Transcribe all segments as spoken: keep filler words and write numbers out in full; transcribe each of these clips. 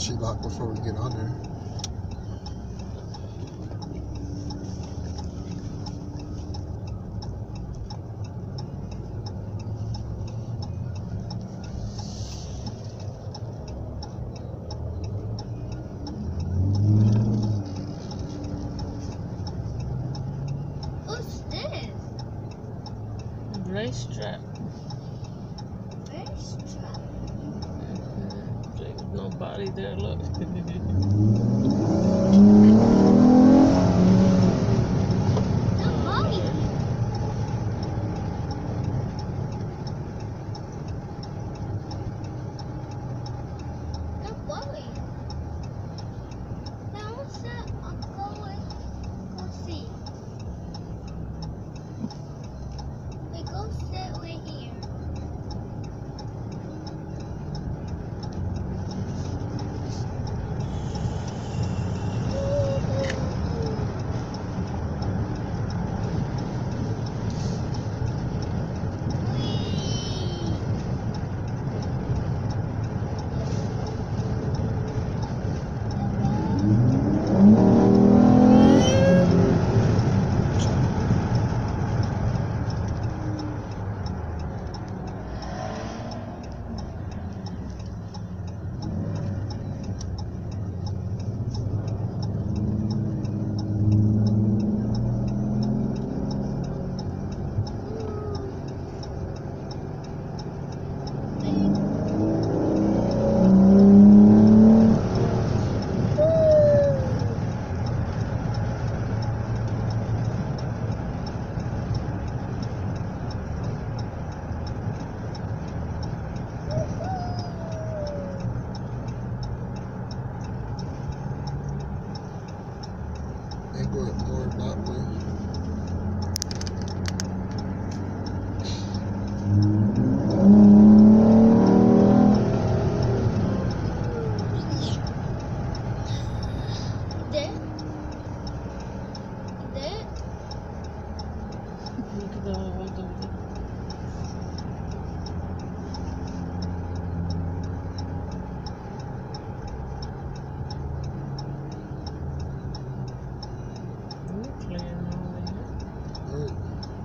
she locked before we get on there. What's this? Racetrack. Racetrack. Mm-hmm. There's nobody there, look. Nobody. Nobody. Now what's that? I'll go and go see. We go sit right here. Ain't going more that way. There. There. Look at the old over there. We're clearing over here. Right.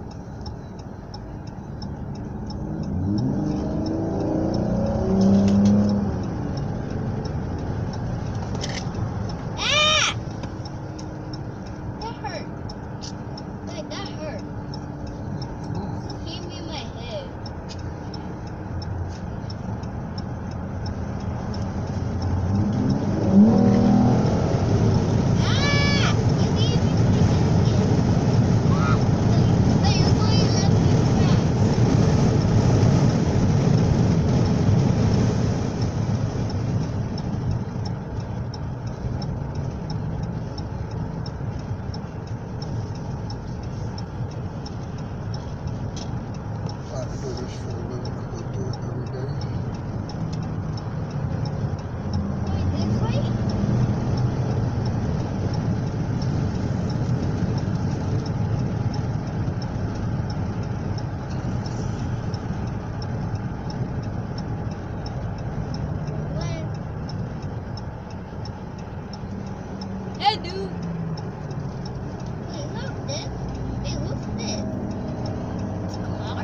Ah! That hurt. Like that hurt. Hit me in my head. Ah! You need me to ah! So you're going left and right. I do this for a living. I go do it every day. Wait, this way? When? Hey, dude. Wait, look this. Hey, what's this? It's a car?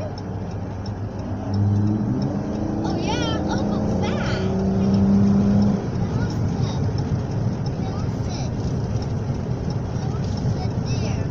Oh yeah, I'll go fast. Now what's that? Now what's it? Now what's it there?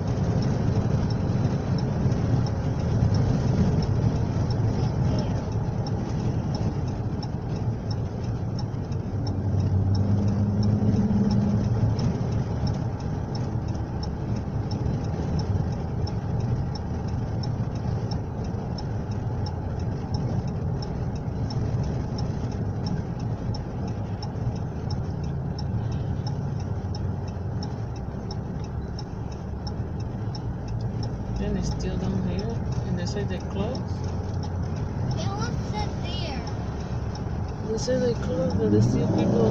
Then it's still down here. And they say they closed. Now what's it there? They say they closed, but there's still people.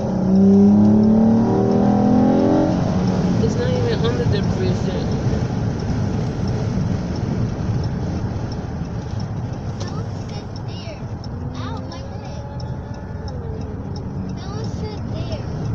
It's not even under the bridge yet. Now what's it there? Ow, my leg. Now what's it there?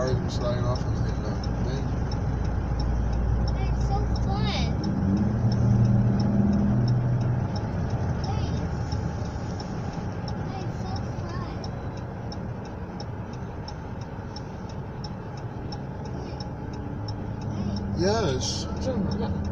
sliding, sliding off and hitting that thing. It's so fun. Hey. Hey, it's so fun. Hey. Hey. Yes. Junior, look.